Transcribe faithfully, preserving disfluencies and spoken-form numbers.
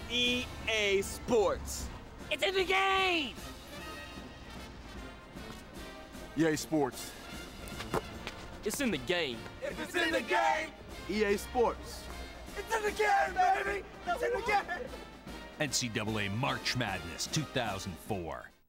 E A Sports. It's in the game! E A Sports. It's in the game. If it's in the game, E A Sports. it's in the game, baby! It's in the game! N C double A March Madness two thousand four.